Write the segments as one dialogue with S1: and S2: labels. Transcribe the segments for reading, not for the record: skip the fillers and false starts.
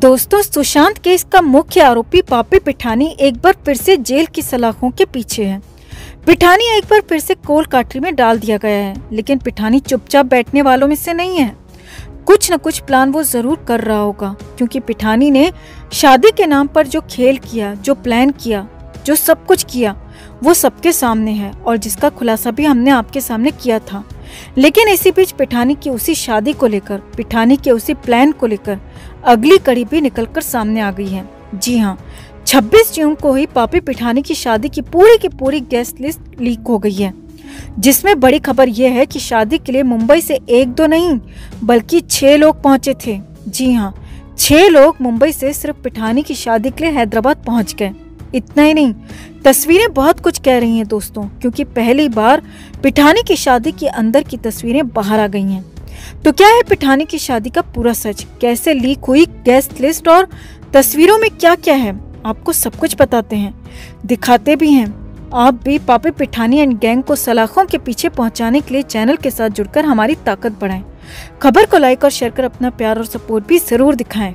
S1: दोस्तों, सुशांत केस का मुख्य आरोपी पापी पिठानी एक बार फिर से जेल की सलाखों के पीछे है। पिठानी एक बार फिर से कोल काटरी में डाल दिया गया है, लेकिन पिठानी चुपचाप बैठने वालों में से नहीं है। कुछ न कुछ प्लान वो जरूर कर रहा होगा, क्योंकि पिठानी ने शादी के नाम पर जो खेल किया, जो प्लान किया, जो सब कुछ किया, वो सबके सामने है और जिसका खुलासा भी हमने आपके सामने किया था। लेकिन इसी बीच पिठानी की उसी शादी को लेकर, पिठानी के उसी प्लान को लेकर अगली कड़ी भी निकलकर सामने आ गई है। जी हाँ, 26 जून को ही पापी पिठानी की शादी की पूरी गेस्ट लिस्ट लीक हो गई है, जिसमें बड़ी खबर यह है कि शादी के लिए मुंबई से 1-2 नहीं बल्कि 6 लोग पहुंचे थे। जी हाँ, 6 लोग मुंबई से सिर्फ पिठानी की शादी के लिए हैदराबाद पहुंच गए। इतना ही नहीं, तस्वीरें बहुत कुछ कह रही हैं दोस्तों, क्योंकि पहली बार पिठानी की शादी के अंदर की तस्वीरें बाहर आ गई हैं। तो क्या है पिठानी की शादी का पूरा सच, कैसे लीक हुई गेस्ट लिस्ट और तस्वीरों में क्या क्या है, आपको सब कुछ बताते हैं, दिखाते भी हैं। आप भी पापी पिठानी एंड गैंग को सलाखों के पीछे पहुंचाने के लिए चैनल के साथ जुड़कर हमारी ताकत बढ़ाएं। खबर को लाइक और शेयर कर अपना प्यार और सपोर्ट भी जरूर दिखाएं।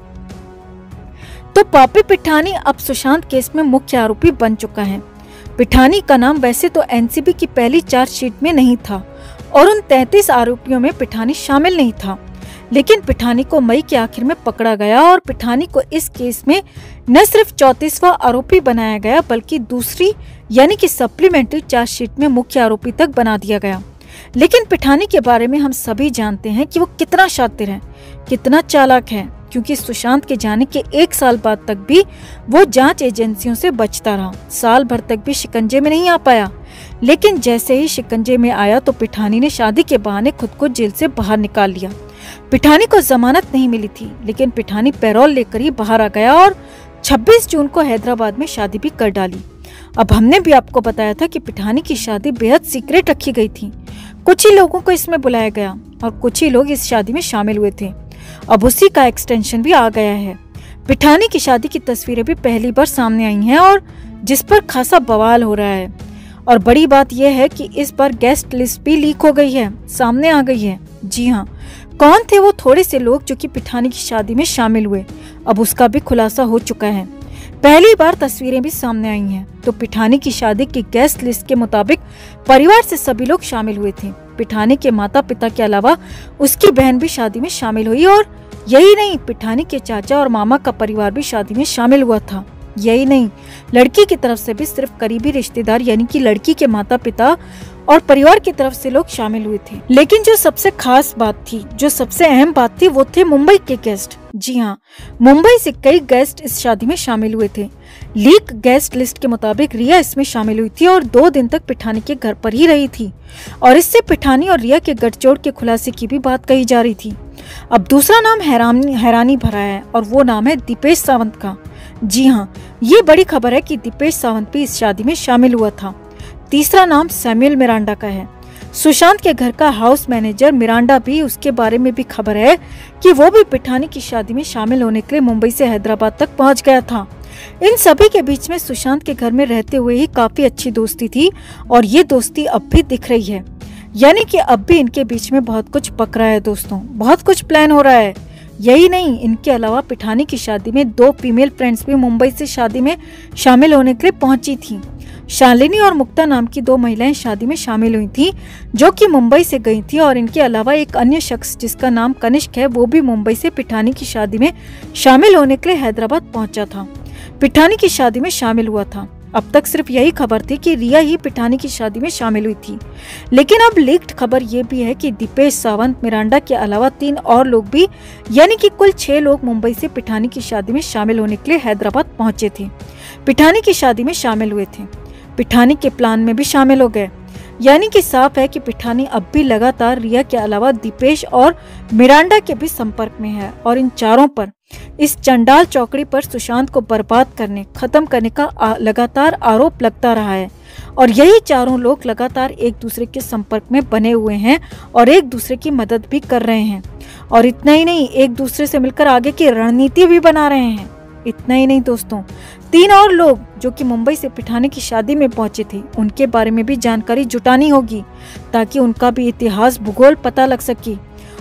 S1: तो पापी पिठानी अब सुशांत केस में मुख्य आरोपी बन चुका है। पिठानी का नाम वैसे तो एनसीबी की पहली चार्जशीट में नहीं था और उन 33 आरोपियों में पिठानी शामिल नहीं था, लेकिन पिठानी को मई के आखिर में पकड़ा गया और पिठानी को इस केस में न सिर्फ 34वां आरोपी बनाया गया, बल्कि दूसरी यानी कि सप्लीमेंट्री चार्जशीट में मुख्य आरोपी तक बना दिया गया। लेकिन पिठानी के बारे में हम सभी जानते हैं कि वो कितना शातिर है, कितना चालाक है, क्योंकि सुशांत के जाने के 1 साल बाद तक भी वो जांच एजेंसियों से बचता रहा। साल भर तक भी शिकंजे में नहीं आ पाया, लेकिन जैसे ही शिकंजे में आया तो पिठानी ने शादी के बहाने खुद को जेल से बाहर निकाल लिया। पिठानी को जमानत नहीं मिली थी, लेकिन पिठानी पैरोल लेकर ही बाहर आ गया और 26 जून को हैदराबाद में शादी भी कर डाली। अब हमने भी आपको बताया था कि पिठानी की शादी बेहद सीक्रेट रखी गई थी। कुछ ही लोगों को इसमें बुलाया गया और कुछ ही लोग इस शादी में शामिल हुए थे। अब उसी का एक्सटेंशन भी आ गया है। पिठानी की शादी की तस्वीरें भी पहली बार सामने आई हैं और जिस पर खासा बवाल हो रहा है। और बड़ी बात यह है कि इस बार गेस्ट लिस्ट भी लीक हो गई है, सामने आ गई है। जी हाँ, कौन थे वो थोड़े से लोग जो कि पिठानी की शादी में शामिल हुए, अब उसका भी खुलासा हो चुका है। पहली बार तस्वीरें भी सामने आई हैं। तो पिठानी की शादी की गेस्ट लिस्ट के मुताबिक परिवार से सभी लोग शामिल हुए थे। पिठानी के माता पिता के अलावा उसकी बहन भी शादी में शामिल हुई और यही नहीं, पिठानी के चाचा और मामा का परिवार भी शादी में शामिल हुआ था। यही नहीं, लड़की की तरफ से भी सिर्फ करीबी रिश्तेदार यानी कि लड़की के माता पिता और परिवार की तरफ से लोग शामिल हुए थे। लेकिन जो सबसे खास बात थी, जो सबसे अहम बात थी, वो थे मुंबई के गेस्ट। जी हाँ, मुंबई से कई गेस्ट इस शादी में शामिल हुए थे। लीक गेस्ट लिस्ट के मुताबिक रिया इसमें शामिल हुई थी और 2 दिन तक पिठानी के घर पर ही रही थी और इससे पिठानी और रिया के गठजोड़ के खुलासे की भी बात कही जा रही थी। अब दूसरा नाम हैरानी भरा है और वो नाम है दीपेश सावंत का। जी हाँ, ये बड़ी खबर है कि दीपेश सावंत भी इस शादी में शामिल हुआ था। तीसरा नाम सैमुअल मिरांडा का है। सुशांत के घर का हाउस मैनेजर मिरांडा भी, उसके बारे में भी खबर है कि वो भी पिठानी की शादी में शामिल होने के लिए मुंबई से हैदराबाद तक पहुंच गया था। इन सभी के बीच में सुशांत के घर में रहते हुए ही काफी अच्छी दोस्ती थी और ये दोस्ती अब भी दिख रही है, यानी कि अब भी इनके बीच में बहुत कुछ पक रहा है दोस्तों, बहुत कुछ प्लान हो रहा है। यही नहीं, इनके अलावा पिठानी की शादी में 2 फीमेल फ्रेंड्स भी मुंबई से शादी में शामिल होने के लिए पहुंची थी। शालिनी और मुक्ता नाम की 2 महिलाएं शादी में शामिल हुई थी, जो कि मुंबई से गई थी और इनके अलावा एक अन्य शख्स जिसका नाम कनिष्क है, वो भी मुंबई से पिठानी की शादी में शामिल होने के लिए हैदराबाद पहुंचा था, पिठानी की शादी में शामिल हुआ था। अब तक सिर्फ यही खबर थी कि रिया ही पिठानी की शादी में शामिल हुई थी, लेकिन अब लीक्ड खबर ये भी है कि दीपेश सावंत, मिरांडा के अलावा 3 और लोग भी, यानी कि कुल 6 लोग मुंबई से पिठानी की शादी में शामिल होने के लिए हैदराबाद पहुंचे थे, पिठानी की शादी में शामिल हुए थे, पिठानी के प्लान में भी शामिल हो गए। यानी कि साफ है कि पिठानी अब भी लगातार रिया के अलावा दीपेश और मिरांडा के भी संपर्क में है और इन चारों पर, इस चंडाल चौकड़ी पर सुशांत को बर्बाद करने, खत्म करने का लगातार आरोप लगता रहा है और यही चारों लोग लगातार एक दूसरे के संपर्क में बने हुए हैं और एक दूसरे की मदद भी कर रहे हैं। और इतना ही नहीं, एक दूसरे से मिलकर आगे की रणनीति भी बना रहे हैं। इतना ही नहीं दोस्तों, 3 और लोग जो कि मुंबई से पिठानी की शादी में पहुंचे थे, उनके बारे में भी जानकारी जुटानी होगी ताकि उनका भी इतिहास, भूगोल पता लग सके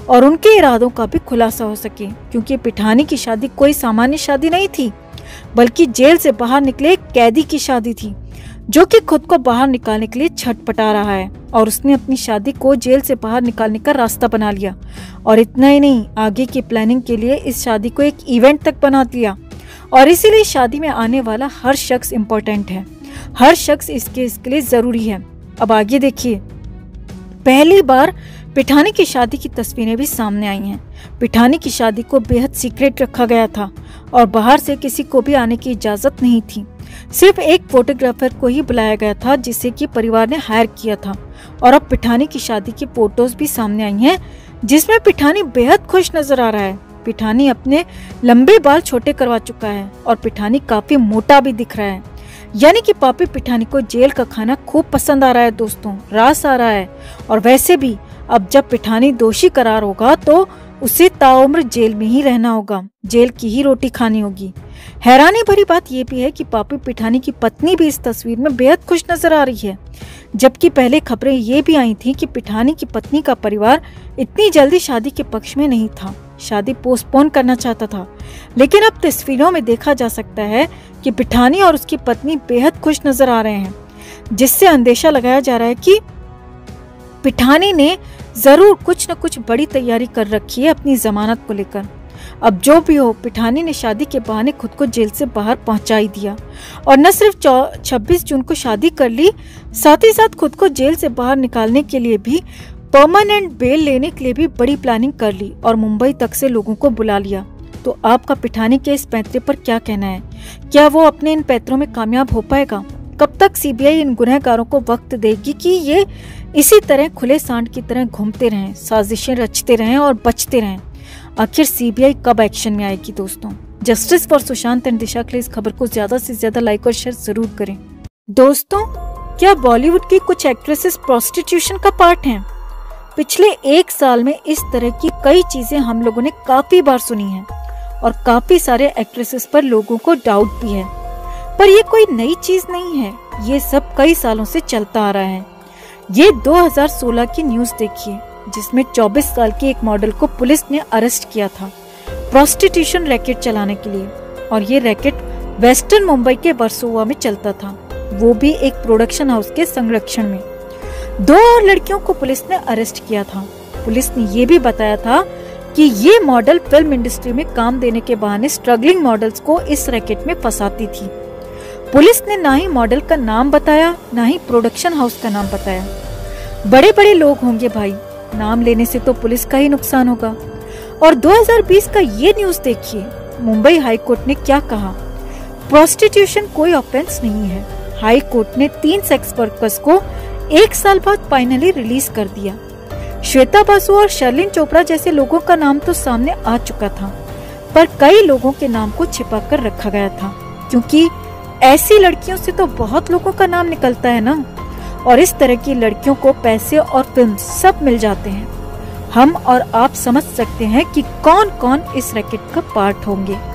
S1: और उनके इरादों का भी खुलासा हो सके, क्योंकि पिठानी की शादी कोई सामान्य शादी नहीं थी, बल्कि जेल से बाहर निकले एक कैदी की शादी थी, जो कि खुद को बाहर निकालने के लिए छटपटा रहा है। और उसने अपनी शादी को जेल से बाहर निकालने का रास्ता बना लिया। और इतना ही नहीं, आगे की प्लानिंग के लिए इस शादी को एक इवेंट तक बना दिया। और इसीलिए शादी में आने वाला हर शख्स इम्पोर्टेंट है, हर शख्स इसके लिए जरूरी है। अब आगे देखिए, पहली बार पिठानी की शादी की तस्वीरें भी सामने आई हैं। पिठानी की शादी को बेहद सीक्रेट रखा गया था और बाहर से किसी को भी आने की इजाजत नहीं थी। सिर्फ एक फोटोग्राफर को ही बुलाया गया था, जिसे कि परिवार ने हायर किया था। और अब पिठानी की शादी की फोटोज भी सामने आई हैं, जिसमें पिठानी बेहद खुश नजर आ रहा है। पिठानी अपने लंबे बाल छोटे करवा चुका है और पिठानी काफी मोटा भी दिख रहा है। यानी कि पापी पिठानी को जेल का खाना खूब पसंद आ रहा है दोस्तों, रास आ रहा है। और वैसे भी अब जब पिठानी दोषी करार होगा तो उसे ताउम्र जेल में ही रहना होगा, जेल की ही रोटी खानी होगी। हैरानी भरी बात यह भी है कि पापी पिठानी की पत्नी भी इस तस्वीर में बेहद खुश नजर आ रही है, जबकि पहले खबरें ये भी आई थी कि पिठानी की पत्नी का परिवार इतनी जल्दी शादी के पक्ष में नहीं था, शादी पोस्टपोन करना चाहता था। लेकिन अब तस्वीरों में देखा जा सकता है कि पिठानी और उसकी पत्नी बेहद खुश नजर आ रहे हैं, जिससे अंदेशा लगाया जा रहा है कि पिठानी ने जरूर कुछ न कुछ बड़ी तैयारी कर रखी है अपनी जमानत को लेकर। अब जो भी हो, पिठानी ने शादी के बहाने खुद को जेल से बाहर पहुंचा ही दिया। और न सिर्फ 26 जून को शादी कर ली, साथ ही साथ खुद को जेल से बाहर निकालने के लिए भी, परमानेंट बेल लेने के लिए भी बड़ी प्लानिंग कर ली और मुंबई तक से लोगों को बुला लिया। तो आपका पिठानी के इस पैंतरे पर क्या कहना है? क्या वो अपने इन पैंतरों में कामयाब हो पाएगा? कब तक सीबीआई इन गुनहगारों को वक्त देगी कि ये इसी तरह खुले सांड की तरह घूमते रहें, साजिशें रचते रहें और बचते रहें? आखिर सीबीआई कब एक्शन में आएगी दोस्तों? Justice for Sushant and Disha के लिए इस खबर को ज्यादा से ज्यादा लाइक और शेयर जरूर करें। दोस्तों, क्या बॉलीवुड की कुछ एक्ट्रेसेस प्रोस्टिट्यूशन का पार्ट हैं? पिछले 1 साल में इस तरह की कई चीजें हम लोगों ने काफी बार सुनी हैं और काफी सारे एक्ट्रेसेस पर लोगों को डाउट भी है। पर ये कोई नई चीज नहीं है, ये सब कई सालों से चलता आ रहा है। ये 2016 की न्यूज देखिए, जिसमें 24 साल की एक मॉडल को पुलिस ने अरेस्ट किया था प्रोस्टिट्यूशन रैकेट चलाने के लिए। और ये रैकेट वेस्टर्न मुंबई के वर्सोवा में चलता था, वो भी एक प्रोडक्शन हाउस के संरक्षण में। 2 और लड़कियों को पुलिस ने अरेस्ट किया था। पुलिस ने ये भी बताया था कि ये मॉडल फिल्म इंडस्ट्री में काम देने के बहाने स्ट्रगलिंग मॉडल्स को इस रैकेट में फंसाती थी। पुलिस ने ना ही मॉडल का नाम बताया, ना ही प्रोडक्शन हाउस का नाम बताया। बड़े बड़े लोग होंगे भाई, नाम लेने से तो पुलिस का ही नुकसान होगा। और 2020 का ये न्यूज देखिए, मुंबई हाई कोर्ट ने क्या कहा। प्रोस्टिट्यूशन कोई ऑफेंस नहीं है। हाई कोर्ट ने 3 सेक्स वर्कर्स को 1 साल बाद फाइनली रिलीज कर दिया। श्वेता बासु और शर्लिन चोपड़ा जैसे लोगों का नाम तो सामने आ चुका था, पर कई लोगों के नाम को छिपा कर रखा गया था, क्योंकि ऐसी लड़कियों से तो बहुत लोगों का नाम निकलता है ना। और इस तरह की लड़कियों को पैसे और फिल्म सब मिल जाते हैं। हम और आप समझ सकते हैं कि कौन कौन इस रैकेट का पार्ट होंगे।